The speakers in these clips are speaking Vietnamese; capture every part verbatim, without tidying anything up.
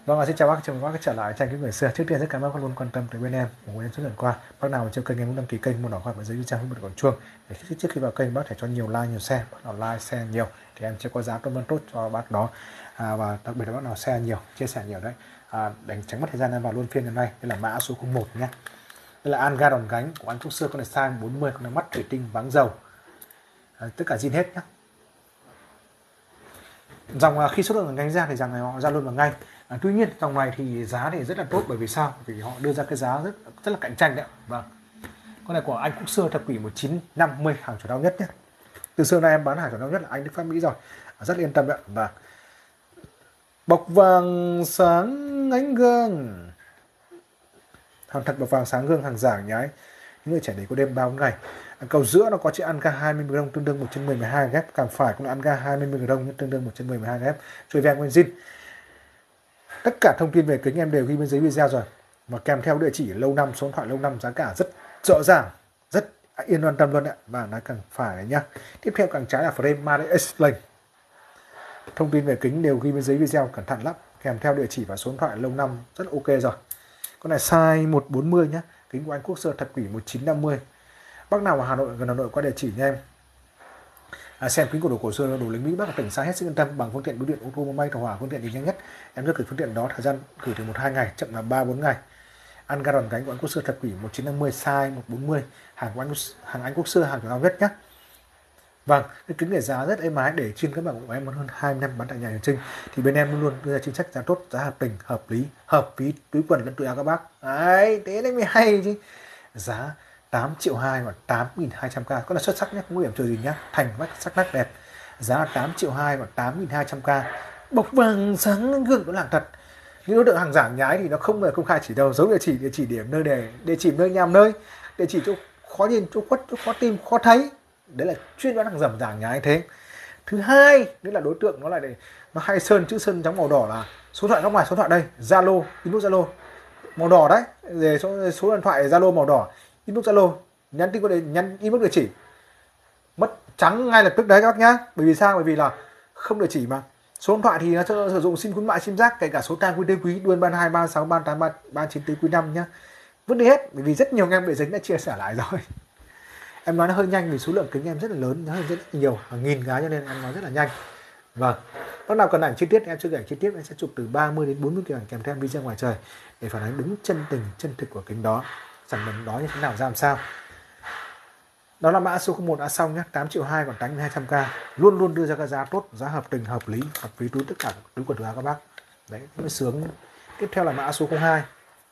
Vâng, xin chào bác, chào mừng bác trở lại tranh kính người xưa. Trước tiên rất cảm ơn bác luôn quan tâm tới bên em, ủng hộ em suốt lần qua. Bác nào mà chưa kênh em cũng đăng ký kênh, một đỏ khoai và giấy trang không bật còn chuông. Để khi trước khi vào kênh bác thể cho nhiều like, nhiều share. Bác nào like, share nhiều thì em sẽ có giá tâm vân tốt cho bác đó. À, và đặc biệt là bác nào share nhiều, chia sẻ nhiều đấy. À, để tránh mất thời gian em vào luôn phiên hôm nay. Đây là mã số không một nhé. Đây là Anga đòn gánh của anh Trúc Xưa, con này size bốn mươi, con này mắt thủy tinh váng dầu. À, tất cả zin hết nhé. Dòng khi xuất lượng gánh ra thì dòng này họ ra luôn vào ngay. À, tuy nhiên dòng này thì giá thì rất là tốt, bởi vì sao? Vì họ đưa ra cái giá rất rất là cạnh tranh đấy. Vâng. Con này của anh Quốc Xưa thập kỷ một chín năm mươi, hàng chuẩn đau nhất nhé. Từ xưa nay em bán hàng chuẩn đau nhất là anh Đức Phát Mỹ rồi, rất yên tâm đấy. Và bọc vàng sáng ánh gương, hàng thật bọc vàng sáng gương, hàng giả nhái. Những người trẻ đấy có đêm bao ngày. Cầu giữa nó có chữ Anga hai mươi đồng tương đương một trăm mười hai ghép, càng phải cũng là Anga hai mươi đồng tương đương một trăm mười hai ghép. Chui ven nguyên zin. Tất cả thông tin về kính em đều ghi bên dưới video rồi, và kèm theo địa chỉ lâu năm, số điện thoại lâu năm, giá cả rất rõ ràng, rất yên an tâm luôn ạ. Và nó càng phải đấy nhá. Tiếp theo càng trái là frame Made Explain. Thông tin về kính đều ghi bên dưới video, cẩn thận lắm, kèm theo địa chỉ và số điện thoại lâu năm, rất là ok rồi. Con này size một bốn mươi nhá, kính của anh Quốc Xưa thập kỷ một chín năm mươi. Bác nào ở Hà Nội, gần Hà Nội qua địa chỉ nha em. À, xem kính của đồ cổ xưa, đồ lính Mỹ, bác ở tỉnh xa hết sức yên tâm bằng phương tiện bưu điện ô tô, máy bay, tàu hỏa, phương tiện gì nhanh nhất. Em rất gửi phương tiện đó, thời gian gửi từ một hai ngày, chậm là ba bốn ngày. Anga đòn gánh của anh Quốc Xưa thập kỷ một chín năm mươi, size một bốn mươi, hàng của anh hàng anh Quốc Xưa, hàng của nhất nhé. Vâng, cái kính này giá rất êm ái, để chuyên các bạn của em hơn hai năm bán tại nhà Trinh thì bên em luôn luôn đưa ra chính sách giá tốt, giá hợp tình, hợp lý, hợp phí túi quần lẫn túi áo các bác. Đấy, thế đấy mới hay chứ. Giá tám triệu hai và tám nghìn hai trăm k, có là xuất sắc nhất, không có điểm trừ gì nhá, thành vách sắc nét đẹp. Giá tám triệu hai và tám nghìn hai trăm k, bọc vàng sáng gương, đó là thật. Những đối tượng hàng giả nhái thì nó không là công khai chỉ đâu, giấu địa chỉ, địa chỉ điểm nơi đề, địa chỉ nơi nhằm nơi, địa chỉ chỗ khó nhìn, chỗ khuất, chỗ khó tìm, khó thấy. Đấy là chuyên bán hàng dầm giả nhái thế. Thứ hai, đấy là đối tượng nó lại để nó hay sơn chữ sơn trắng màu đỏ là số điện thoại góc ngoài, số điện thoại đây, Zalo, inbox Zalo màu đỏ đấy, về số số điện thoại Zalo màu đỏ, inbox Zalo, nhắn tin có để nhắn inbox địa chỉ, mất trắng ngay lập tức đấy các bác nhá. Bởi vì sao? Bởi vì là không địa chỉ mà. Số điện thoại thì nó sử dụng sim khuyến mại, sim giác, kể cả số tang quý tê quý, đuôi ba hai ba sáu ba tám ba chín tứ quý năm nhá, vứt đi hết, bởi vì rất nhiều anh em bị dính đã chia sẻ lại rồi. Em nói nó hơi nhanh vì số lượng kính em rất là lớn, nó rất là nhiều, hàng nghìn cái, cho nên em nói rất là nhanh. Vâng, lúc nào cần ảnh chi tiết em chưa ảnh chi tiết, em sẽ chụp từ ba mươi đến bốn mươi kiểu ảnh kèm theo video ngoài trời để phản ánh đúng chân tình, chân thực của kính đó, sản phẩm đó như thế nào, ra làm sao. Đó là mã số không một đã xong nhé, tám triệu hai còn tám nghìn hai trăm k, luôn luôn đưa ra cái giá tốt, giá hợp tình, hợp lý, hợp phí túi tất cả túi quần áo các bác. Đấy, mới sướng. Tiếp theo là mã số không hai.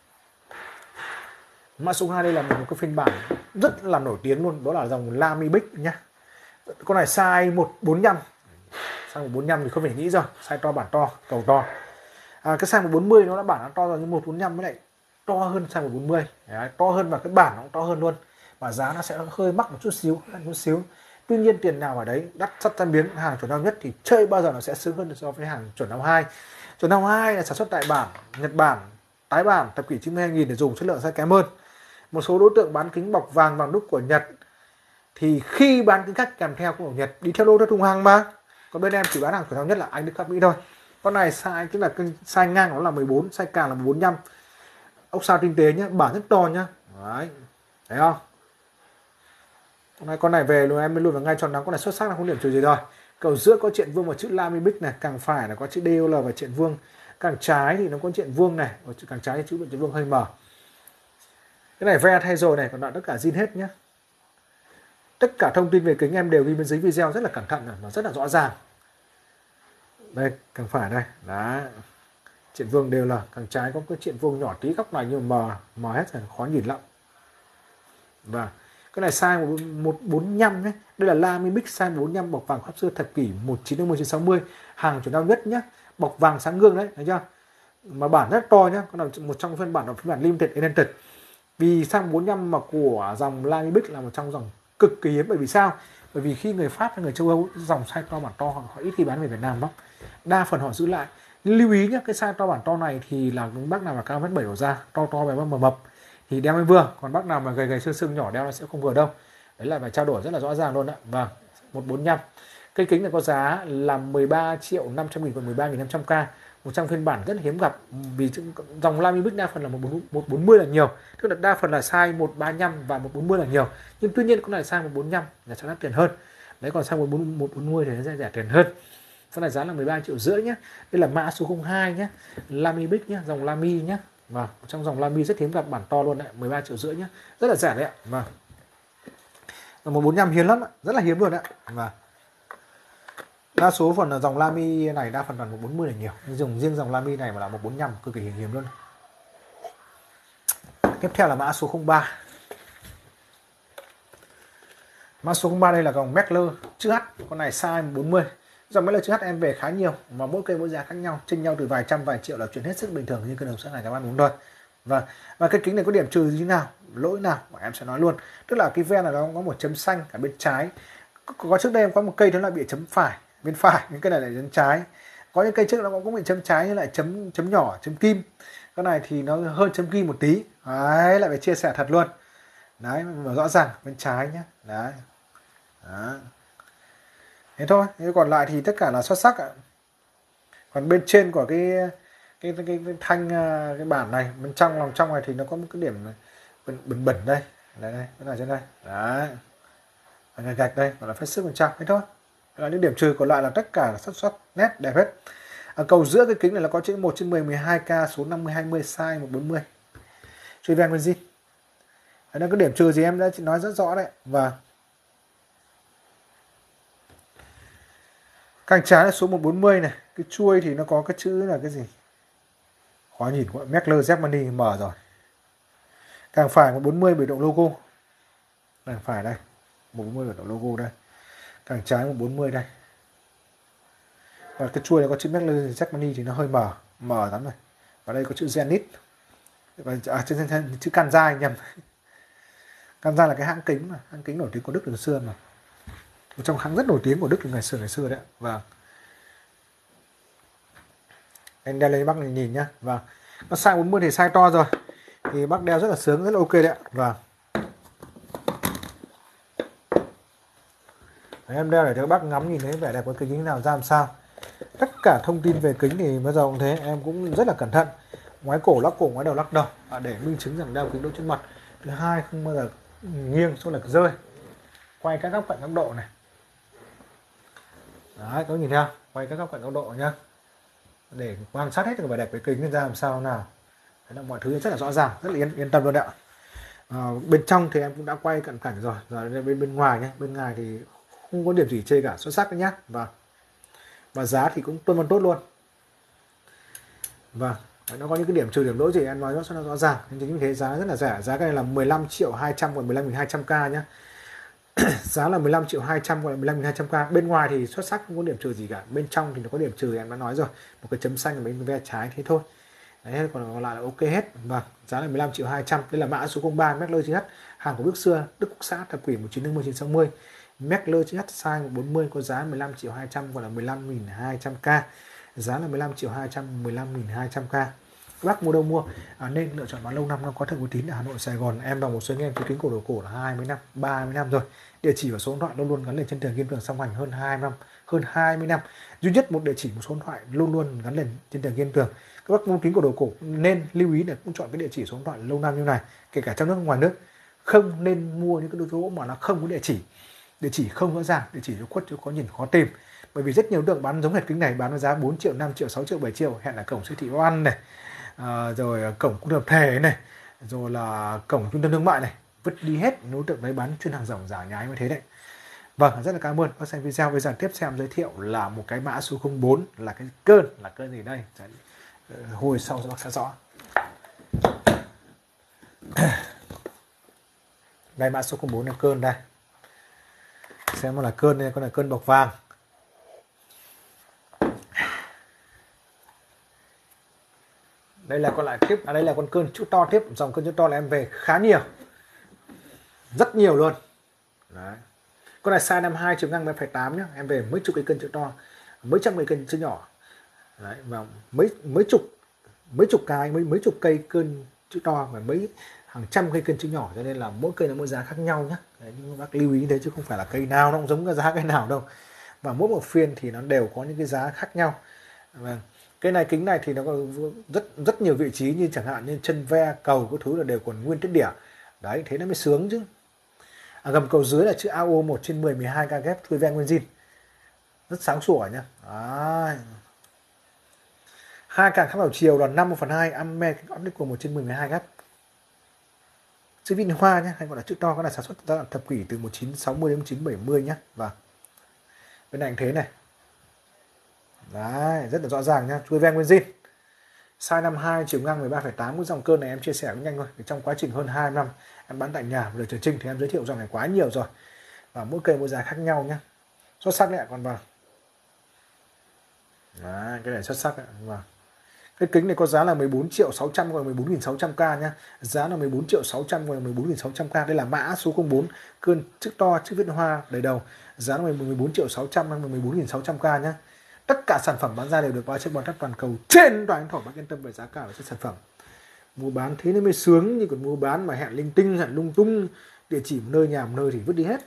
Mã số hai đây là một cái phiên bản rất là nổi tiếng luôn, đó là dòng Lamy Big nhá. Con này size một bốn năm. Size một bốn năm thì không phải nghĩ rồi, size to, bản to, cầu to. À, cái size một bốn mươi nó đã bản nó to rồi, nhưng một bốn năm mới lại to hơn size một bốn mươi. Đấy, to hơn và cái bản nó cũng to hơn luôn. Và giá nó sẽ hơi mắc một chút xíu, một chút xíu. Tuy nhiên tiền nào ở đấy đắt sắt tan biến, hàng chuẩn đau nhất thì chơi bao giờ nó sẽ sướng hơn so với hàng chuẩn đau hai. Chuẩn đau hai là sản xuất tại bản Nhật Bản, tái bản thập kỷ chín mươi hai nghìn để dùng, chất lượng sẽ kém hơn. Một số đối tượng bán kính bọc vàng vàng đúc của Nhật thì khi bán kính cắt kèm theo của Nhật đi theo lô theo thùng hàng mà. Còn bên em chỉ bán hàng phổ thông nhất là anh Đức Phát Mỹ thôi. Con này size tức là size ngang nó là mười bốn, size càng là bốn mươi lăm. Ốc sao tinh tế nhá, bản rất to nhá. Đấy. Thấy không? Con này con này về luôn em mới luôn vào ngay tròn nắng, con này xuất sắc là không điểm trừ gì rồi. Cầu giữa có triện vương và chữ Lamy Big này, càng phải là có chữ đê o lờ và triện vương. Càng trái thì nó có triện vương này, và càng trái thì chữ triện vương hơi mờ. Cái này ve thay rồi này, còn lại tất cả zin hết nhé. Tất cả thông tin về kính em đều ghi bên dưới video rất là cẩn thận, nó rất là rõ ràng. Đây, càng phải đây, đó. Triện vương đều là, càng trái có cái triện vương nhỏ tí góc này nhưng mà mờ, mờ hết rồi, khó nhìn lắm. Và cái này size một bốn năm nhé. Đây là Lamy Big size một bốn năm, bọc vàng khắp xưa thập kỷ một chín năm mươi đến sáu mươi, hàng chuẩn đau nhất nhé. Bọc vàng sáng gương đấy, thấy chưa? Mà bản rất to nhá, con là một trong phiên bản là phiên bản limited edition. Vì sang bốn năm mà của dòng Lamy Big là một trong dòng cực kỳ hiếm. Bởi vì sao? Bởi vì khi người Pháp hay người châu Âu dòng size to bản to họ, họ ít khi bán về Việt Nam lắm, đa phần họ giữ lại. Nhưng lưu ý nhé, cái size to bản to này thì là bác nào mà cao mét bảy đổ ra, to to bé mập mập thì đeo mới vừa, còn bác nào mà gầy gầy xương xương nhỏ đeo nó sẽ không vừa đâu. Đấy là phải trao đổi rất là rõ ràng luôn ạ. Vâng, một bốn năm. Cây kính này có giá là mười ba triệu năm trăm nghìn, còn mười ba nghìn năm trăm k. một trong phiên bản rất hiếm gặp, vì dòng Lamy Big đa phần là một bốn mươi là nhiều, tức là đa phần là size một ba lăm và một bốn mươi là nhiều, nhưng tuy nhiên cũng là size một bốn lăm là sẽ đắt tiền hơn đấy, còn size một bốn mươi thì nó sẽ rẻ tiền hơn. Sau này giá là mười ba triệu rưỡi nhé. Đây là mã số không hai nhé, Lamy Big nhé, dòng Lamy nhé. Và trong dòng Lamy rất hiếm gặp bản to luôn đấy, mười ba triệu rưỡi nhé, rất là rẻ đấy ạ. Và một bốn lăm hiếm lắm, rất là hiếm luôn ạ. Và đa số phần là dòng Lamy này đa phần là một bốn mươi là nhiều, nhưng dùng riêng dòng Lamy này mà là một bốn lăm cực kỳ hiếm, hiếm luôn. Tiếp theo là mã số không ba. Mã số không ba đây là dòng Meckler chữ H, con này size bốn mươi. Dòng Meckler chữ H em về khá nhiều, mà mỗi cây mỗi giá khác nhau, chênh nhau từ vài trăm vài triệu là chuyện hết sức bình thường như cơn đồng sáng này các bạn đúng rồi. Và và cái kính này có điểm trừ như thế nào, lỗi nào mà em sẽ nói luôn. Tức là cái ven là nó có một chấm xanh ở bên trái. Có, có trước đây em có một cây đó là bị chấm phải bên phải, những cây này là chấm trái. Có những cây trước nó cũng bị chấm trái, như lại chấm chấm nhỏ, chấm kim. Cái này thì nó hơn chấm kim một tí. Đấy, lại phải chia sẻ thật luôn. Đấy, rõ ràng bên trái nhé. Đấy. Đó. Thế thôi, thế còn lại thì tất cả là xuất sắc ạ. Còn bên trên của cái cái cái, cái, cái thanh cái bản này, bên trong lòng trong này thì nó có một cái điểm bẩn bẩn, bẩn đây. Đây đây, cái này trên đây. Đấy. Gạch gạch đây, gọi là phết sức bên trong. Thế thôi. Đây là những điểm trừ, còn lại là tất cả là xuất sắc nét đẹp hết. Ở cầu giữa cái kính này là có chữ một trên mười mười hai K, số năm mươi hai mươi, size một bốn mươi. Chui ven bên zin. Đấy là cái điểm trừ gì em đã nói rất rõ đấy. Và càng trái là số một bốn mươi này, cái chuôi thì nó có cái chữ là cái gì? Khó nhìn quá, Meckler Germany mở rồi. Càng phải một bốn mươi biểu động logo. Càng phải đây, một bốn mươi biểu động logo đây. Càng trái một bốn mươi đây. Và cái chuôi này có chữ Meckler Germany thì nó hơi mở, mở lắm rồi. Và đây có chữ Zenith. À, chữ, chữ Kansai nhầm. Kansai là cái hãng kính mà, hãng kính nổi tiếng của Đức từ xưa mà. Một trong hãng rất nổi tiếng của Đức từ ngày xưa ngày xưa đấy. Và anh đeo lên bác này nhìn nhá. Và nó size bốn mươi thì size to rồi, thì bác đeo rất là sướng, rất là ok đấy ạ. Và đấy, em đeo để cho các bác ngắm nhìn thấy vẻ đẹp của kính như nào, ra làm sao. Tất cả thông tin về kính thì bây giờ cũng thế, em cũng rất là cẩn thận. Ngoái cổ lắc cổ, ngoái đầu lắc đầu, để minh chứng rằng đeo kính đỗ trên mặt. Thứ hai, không bao giờ nghiêng xuống lệch rơi. Quay các góc cạnh góc độ này. Đấy, có nhìn thấy không? Quay các góc cạnh góc độ nhá, để quan sát hết được vẻ đẹp cái kính ra làm sao nào. Đấy là mọi thứ rất là rõ ràng, rất là yên, yên tâm luôn ạ. À, bên trong thì em cũng đã quay cận cảnh rồi, rồi bên bên ngoài nhé, bên ngoài thì không có điểm gì chê cả, xuất sắc đấy nhá. Và và giá thì cũng tuân vân tốt luôn. Và nó có những cái điểm trừ điểm lỗi gì em nói rất là rõ ràng, nên chính vì thế giá rất là rẻ. Giá cái này là mười lăm triệu hai trăm, còn mười lăm nghìn hai trăm k nhá. Giá là mười lăm triệu hai trăm, gọi là mười lăm nghìn hai trăm k. Bên ngoài thì xuất sắc, không có điểm trừ gì cả. Bên trong thì nó có điểm trừ em đã nói rồi, một cái chấm xanh ở bên ve trái thế thôi. Đấy, còn lại là ok hết. Và giá là mười lăm triệu hai trăm. Đây là mã số không ba Meckler chữ H, hàng của Đức xưa, Đức Quốc xã, thập kỷ một chín năm mươi chín sáu mươi. Meckler chữ H size một bốn mươi có giá mười lăm triệu hai trăm, gọi là mười lăm nghìn hai trăm k. Giá là mười lăm triệu hai trăm, mười lăm nghìn hai trăm k. Các bác mua đâu mua, à, nên lựa chọn bán lâu năm, nó có thể uy tín ở Hà Nội, Sài Gòn. Em và một số anh em kính cổ đồ cổ là hai mươi năm, ba mươi năm rồi. Địa chỉ và số điện thoại luôn luôn gắn liền trên tường kim tường song hành hơn hai năm, hơn hai mươi năm. Duy nhất một địa chỉ, một số điện thoại luôn luôn gắn liền trên tường kim tường. Các bác mua kính cổ đồ cổ nên lưu ý để cũng chọn cái địa chỉ, số điện thoại lâu năm như này, kể cả trong nước ngoài nước. Không nên mua những cái đồ gỗ mà nó không có địa chỉ, địa chỉ không rõ ràng, địa chỉ nó khuất chứ có nhìn khó tìm. Bởi vì rất nhiều tượng bán giống hệt kính này bán với giá bốn triệu, năm triệu, sáu triệu, bảy triệu, hẹn là cổng siêu thị Oan này, à, rồi cổng cung tập thể này, rồi là cổng trung tâm thương mại này, vứt đi hết. Đối tượng đấy bán chuyên hàng rộng giả nhái như thế đấy. Vâng, rất là cảm ơn các xem video. Bây giờ tiếp xem giới thiệu là một cái mã số không bốn, là cái cơn, là cơn gì đây? Hồi sau bác sẽ rõ. Đây mã số không bốn là cơn đây. Xem nó là cơn đây, con là cơn bọc vàng. Đây là con lại tiếp, à đây là con cơn chữ to tiếp, dòng cơn chữ to là em về khá nhiều, rất nhiều luôn. Đấy. Con này size năm mươi hai chiều ngang bảy phẩy tám nhá, em về mấy chục cái cơn chữ to, mấy trăm cái cơn chữ nhỏ. Đấy, và mấy mấy chục mấy chục cái mấy mấy chục cây cơn chữ to và mấy hàng trăm cây cơn chữ nhỏ, cho nên là mỗi cây nó mỗi giá khác nhau nhá. Đấy, nhưng bác lưu ý đấy, chứ không phải là cây nào nó cũng giống cái giá cây nào đâu. Và mỗi một phiên thì nó đều có những cái giá khác nhau. Và Cái này kính này thì nó có rất rất nhiều vị trí, như chẳng hạn như chân ve, cầu các thứ là đều còn nguyên tiết đỉa. Đấy, thế nó mới sướng chứ. À, gầm cầu dưới là chữ a o một trên mười, mười hai ca ghép, thui ven nguyên zin. Rất sáng sủa nhá. Đấy. Hai càng khác vào chiều là năm một phần hai, ampere optical một trên mười, mười hai ghép. Chữ Vinh Hoa nhé, hay gọi là chữ to, cái này sản xuất giai đoạn thập kỷ từ một nghìn chín trăm sáu mươi đến một nghìn chín trăm bảy mươi nhé. Và bên này thế này. Đấy, rất là rõ ràng nhá, chui ven nguyên zin. Size năm mươi hai, chiều ngang mười ba phẩy tám. Cái dòng cơn này em chia sẻ cũng nhanh thôi. Trong quá trình hơn hai năm em bán tại nhà, lời trời Trinh thì em giới thiệu dòng này quá nhiều rồi. Và mỗi cây mỗi giá khác nhau nhé. Xuất sắc đấy ạ, còn vào. Đấy, cái này xuất sắc đấy. Vâng. Cái kính này có giá là mười bốn triệu sáu trăm hoặc mười bốn nghìn sáu trăm k nhá. Giá là mười bốn triệu sáu trăm hoặc mười bốn nghìn sáu trăm k. Đây là mã số không bốn, cơn chữ to, chữ viết hoa đầy đầu. Giá là mười bốn triệu sáu trăm hoặc mười bốn nghìn sáu trăm k nhá. Tất cả sản phẩm bán ra đều được báo trên podcast toàn cầu trên toàn thổ. Bác yên tâm về giá cả và chất sản phẩm. Mua bán thế nó mới sướng, như còn mua bán mà hẹn linh tinh, hẹn lung tung, địa chỉ một nơi nhà một nơi thì vứt đi hết.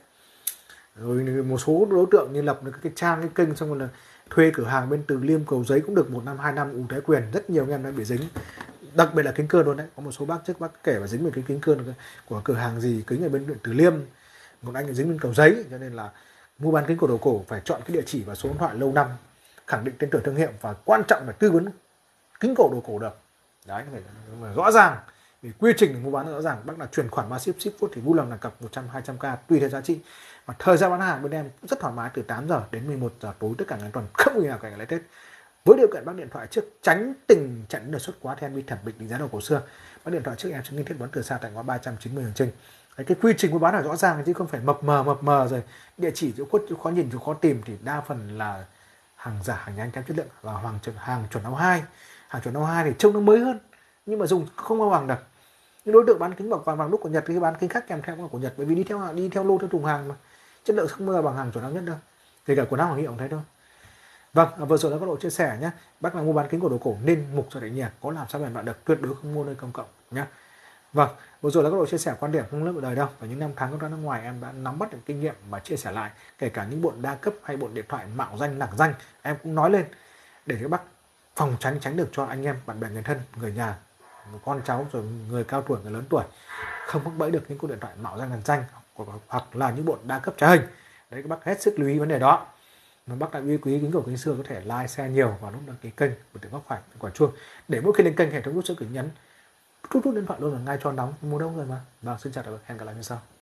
Rồi một số đối tượng như lập được cái trang, cái kênh, xong rồi là thuê cửa hàng bên Từ Liêm, Cầu Giấy cũng được một năm hai năm ù thái quyền, rất nhiều anh em đã bị dính, đặc biệt là kính cơn luôn đấy. Có một số bác trước bác kể và dính về cái kính cơn của cửa hàng gì kính ở bên huyện Từ Liêm, một anh dính bên Cầu Giấy. Cho nên là mua bán kính cổ đồ cổ phải chọn cái địa chỉ và số điện thoại lâu năm, khẳng định tên tuổi thương hiệu, và quan trọng là tư vấn kính cổ đồ cổ được. Đấy, phải rõ ràng vì quy trình để mua bán rõ ràng. Bác là chuyển khoản ba ship, ship phút thì vui lòng là cặp một trăm hai trăm k tùy theo giá trị. Và thời gian bán hàng bên em rất thoải mái, từ tám giờ đến mười một giờ tối tất cả ngày tuần, không ngày nào cả ngày lễ Tết. Với điều kiện bác điện thoại trước, tránh tình trạng đột xuất quá thì em đi thẩm định định giá đầu cổ xưa. Bác điện thoại trước em sẽ liên kết bán từ xa tại ngõ ba trăm chín mươi Đường Trinh. Cái, cái quy trình mua bán là rõ ràng chứ không phải mập mờ mập mờ rồi địa chỉ chỗ khuất chỗ khó nhìn chỗ khó tìm, thì đa phần là hàng giả, hàng nhái kém chất lượng, và hàng chuẩn hàng chuẩn áo hai. Hàng chuẩn áo hai thì trông nó mới hơn nhưng mà dùng không bao bằng được. Những đối tượng bán kính bọc vàng vàng đúc của Nhật thì bán kính khác kèm theo của Nhật, bởi vì đi theo đi theo lô theo thùng hàng mà, chất lượng không bao giờ bằng hàng chuẩn áo nhất đâu, kể cả quần áo hàng hiệu cũng thế thôi. Vâng, vừa rồi là các độ chia sẻ nhé. Bác là mua bán kính của đồ cổ nên mục cho đại nhà, có làm sao bèn bạn được, tuyệt đối không mua nơi công cộng nhé. Vâng, vừa rồi là các độ chia sẻ quan điểm không lớp ở đời đâu, và những năm tháng công tác nước ngoài em đã nắm bắt được kinh nghiệm và chia sẻ lại, kể cả những bọn đa cấp hay bọn điện thoại mạo danh lảng danh em cũng nói lên để các bác phòng tránh tránh được cho anh em bạn bè người thân người nhà, con cháu rồi người cao tuổi người lớn tuổi không mắc bẫy được những cuộc điện thoại mạo danh lảng danh hoặc là những bọn đa cấp trá hình. Đấy, các bác hết sức lưu ý vấn đề đó. Mà bác đã uy quý kính cổ kính xưa có thể like share nhiều và nút đăng ký kênh và tiếng góc phải quả chuông để mỗi khi lên kênh hệ thống nút sẽ gửi nhấn rút rút điện thoại luôn là ngay cho nóng mua đâu rồi mà. Vâng, xin chào và hẹn gặp lại như sau.